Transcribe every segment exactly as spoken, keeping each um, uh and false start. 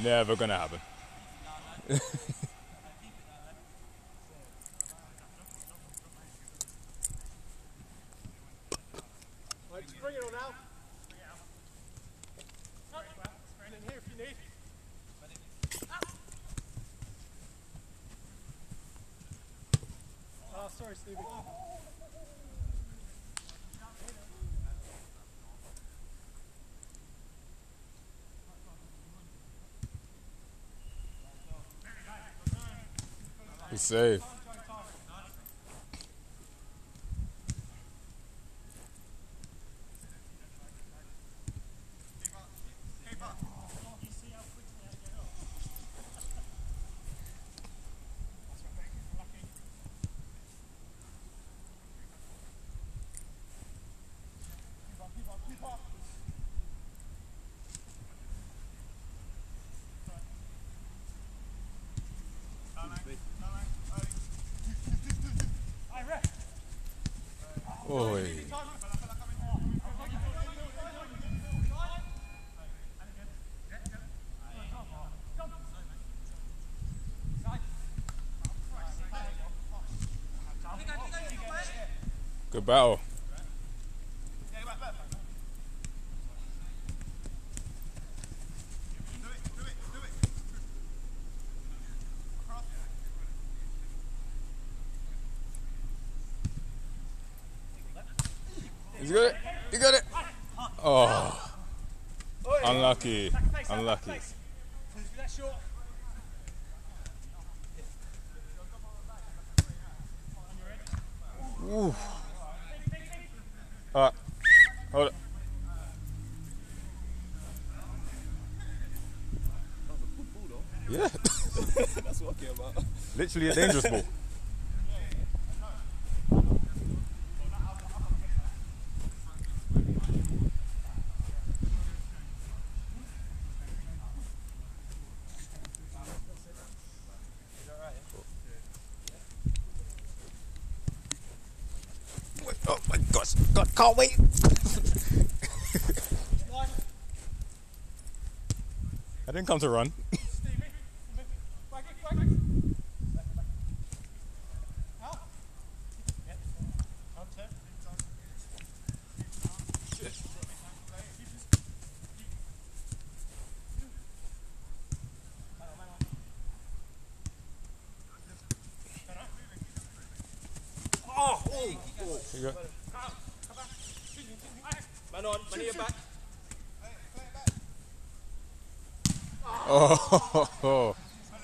Never gonna happen. Right, just bring it on now. And in here if you need. Oh, sorry, Stevie. He's safe. Oi. Good battle. He's got it. You got it. Oh, unlucky. Unlucky. Ooh. All right. Hold it. Yeah. That's what I care about. Literally a dangerous ball. Oh my gosh, God, can't wait. I didn't come to run. Oh, oh, oh. You go. Man on, man your back. Oh, oh.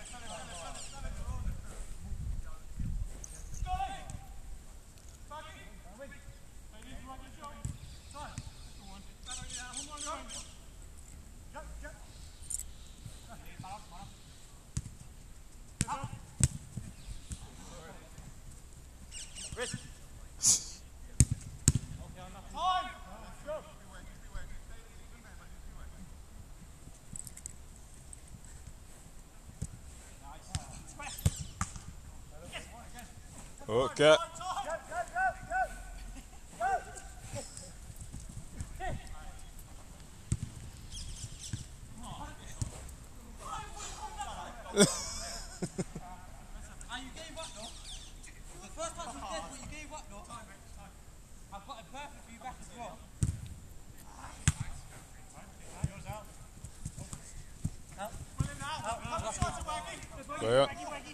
Okay. Go ahead.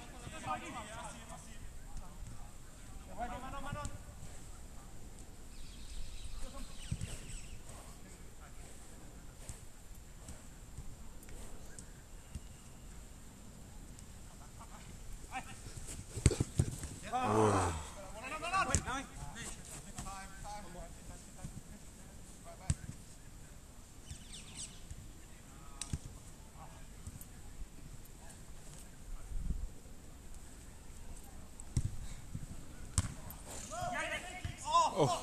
Oh.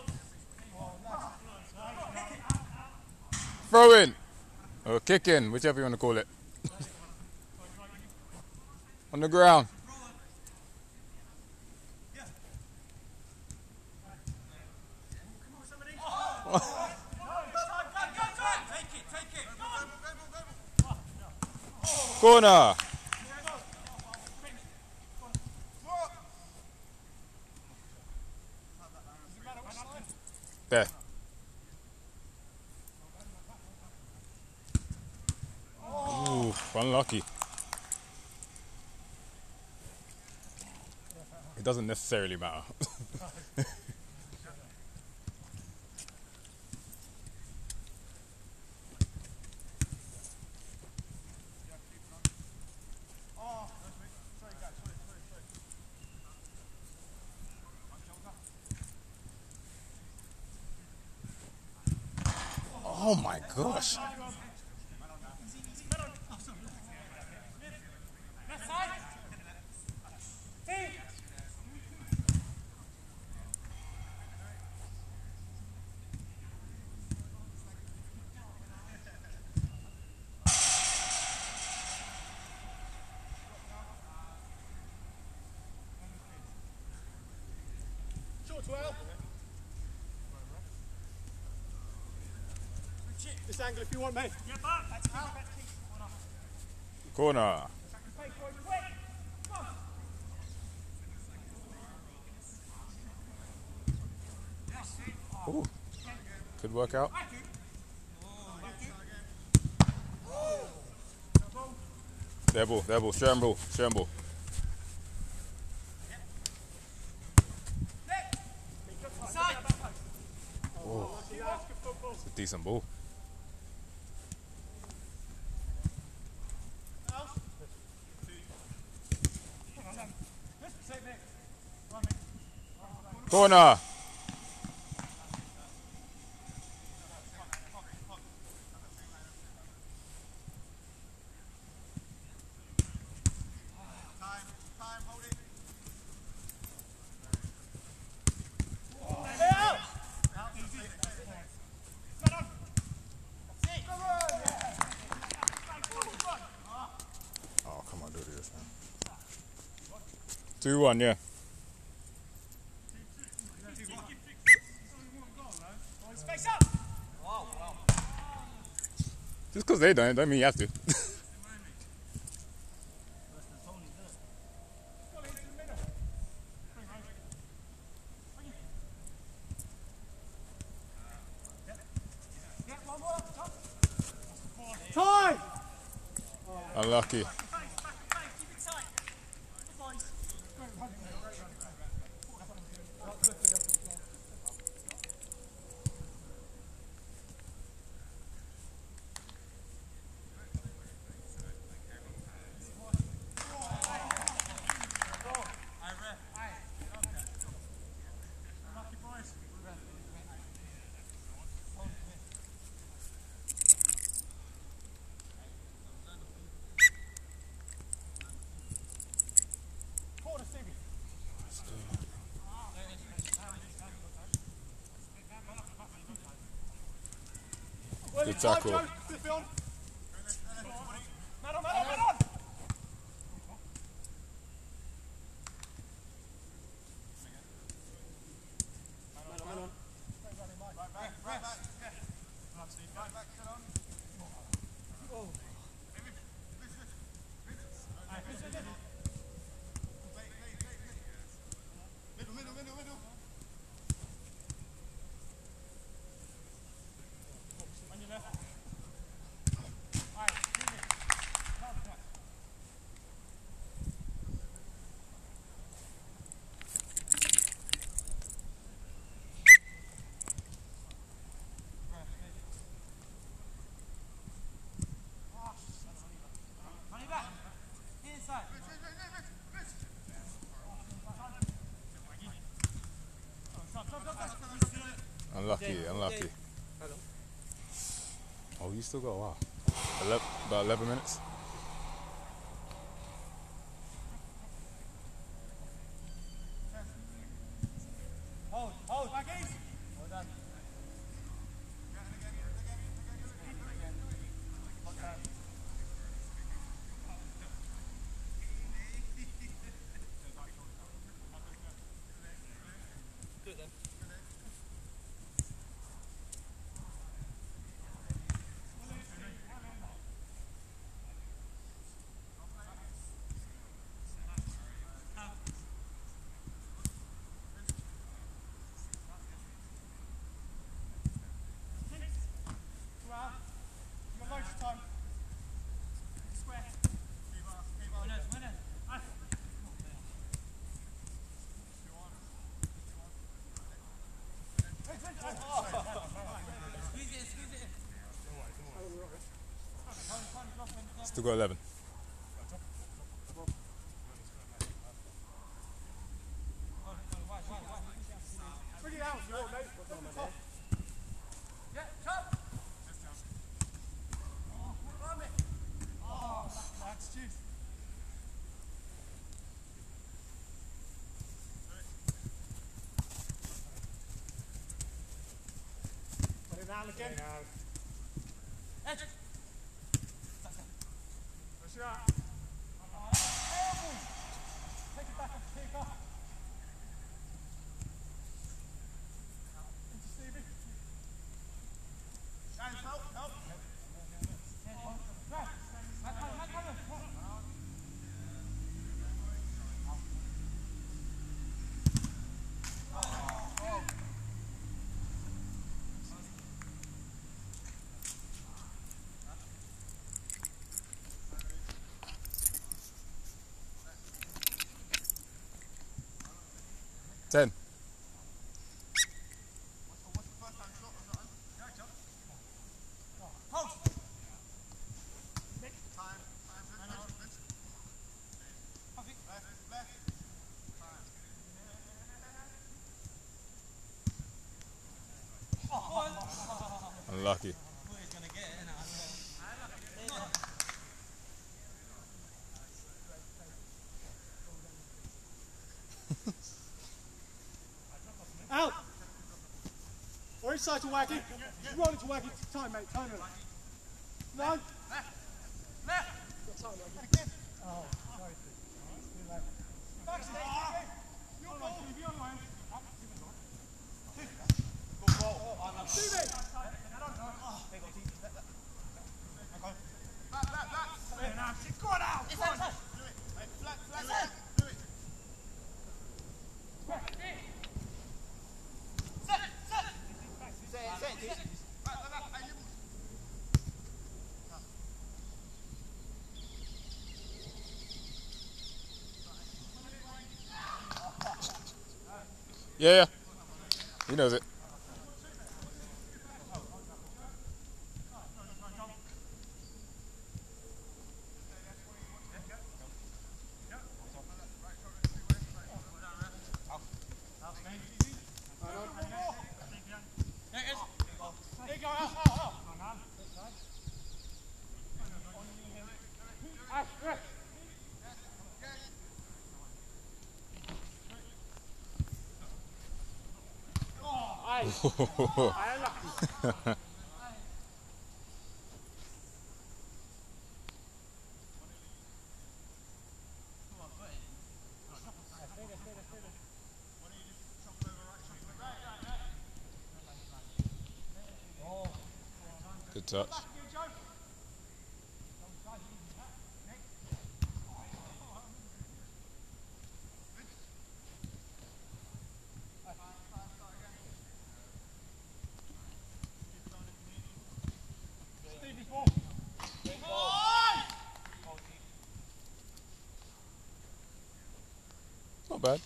Throw in or kick in, whichever you want to call it. On the ground. Corner. There. Ooh, unlucky. It doesn't necessarily matter. Oh my gosh. Short well. This angle if you want, mate. Corner. Ooh. Could work out. Their ball, their ball, straight ball, straight ball. Oh. It's a decent ball. Corner. Oh, come on, do this, man. two one, yeah. Just because they don't, don't mean you have to. Time! Unlucky. Good tackle. Man on, man on, man on! Unlucky, unlucky. Oh, you still got a while. Eleven, about eleven minutes. Hold, hold. Baggies. Well done. Still got eleven. Bring it out, you're all mate. What's on my head? Yeah, jump! Oh, that's juice. Put it down again. Edge. Push it out. Take it back and kick off. Into Stevie. Guys, help, help. Ten. Unlucky. Out! Or inside to Wacky. Roll it to Wacky. Time, mate. Time it. No. Left. Left. Got time, Wacky. Oh, sorry. Back stage, Wacky. Your ball. Stevie on line. Good ball. Stevie. Back, back, back. Go on out. Go on. Do it. Flat, flat, flat. Do it. Yeah, yeah. He knows it. Good touch. Not bad.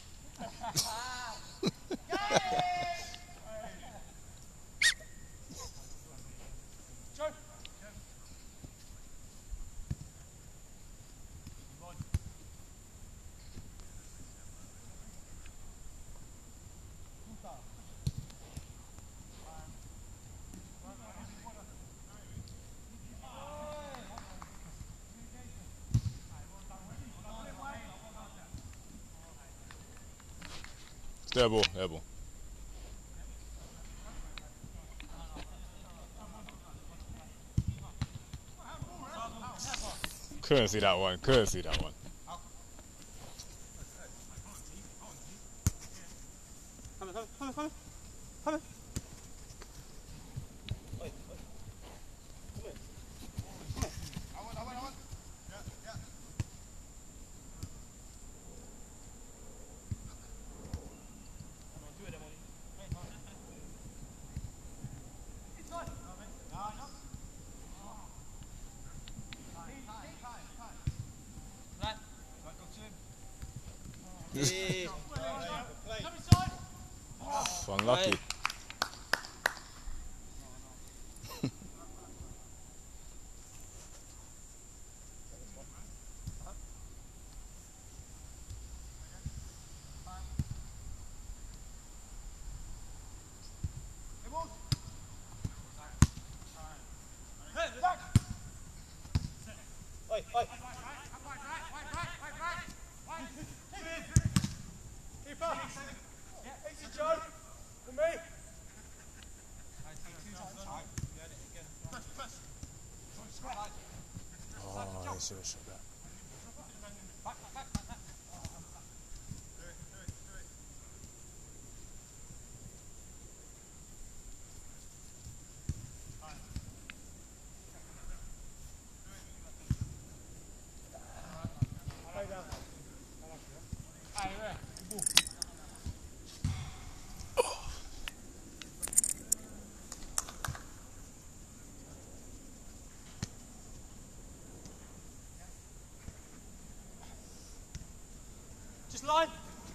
Air ball, air ball. Couldn't see that one, couldn't see that one. Come on, come on, come on, come on. Come on. Unlucky. serious with that. Just line.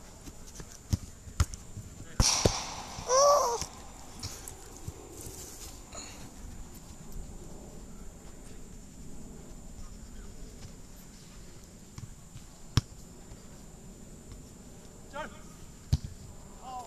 Joe. Oh.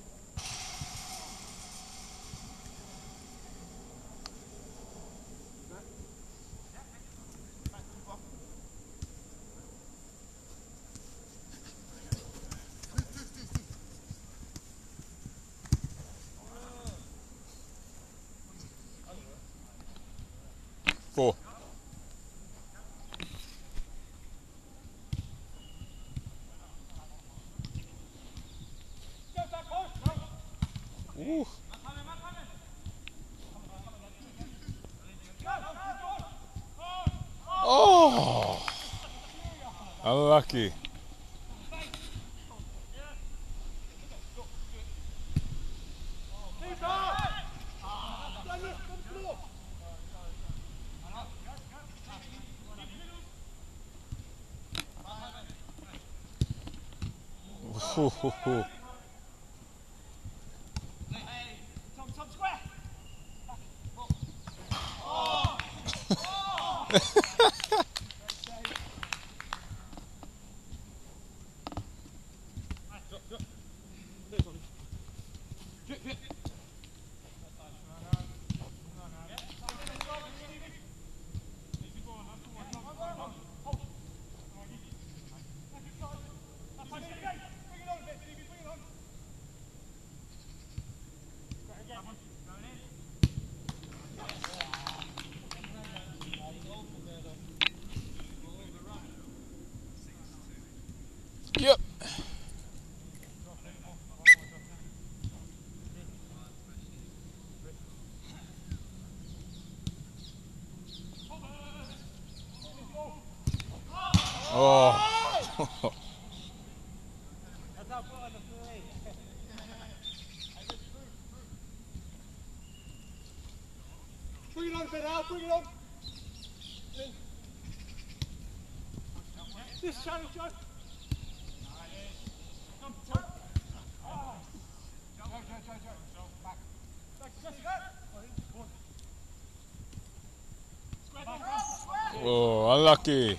Four. Ooh. Oh, unlucky. Ooh, ooh, ooh. Yep. Oh. Bring it on a bit, Al, bring it on. This challenge, Joe. Come, Joe. Oh. Joe, Joe, Joe, Joe. Back. Back, go. Oh, unlucky.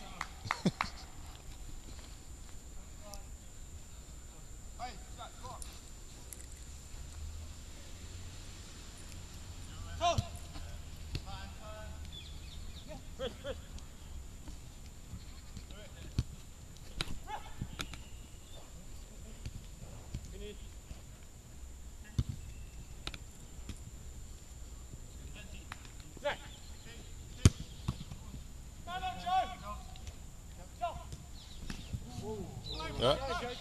Yeah.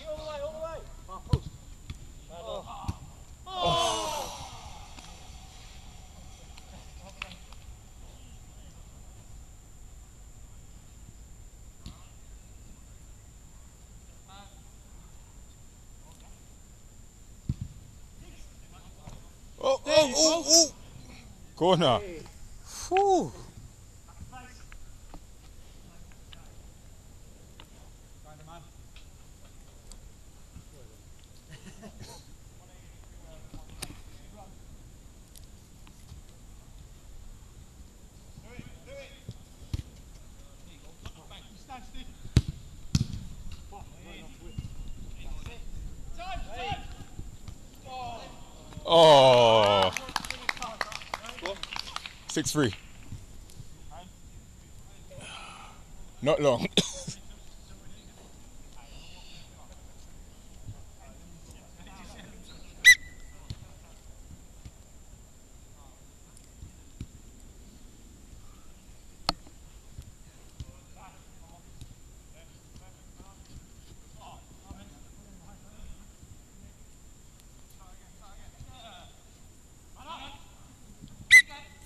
Oh, oh, oh, oh. Corner. Whew. Oh. Six three. Not long.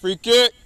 Free kick.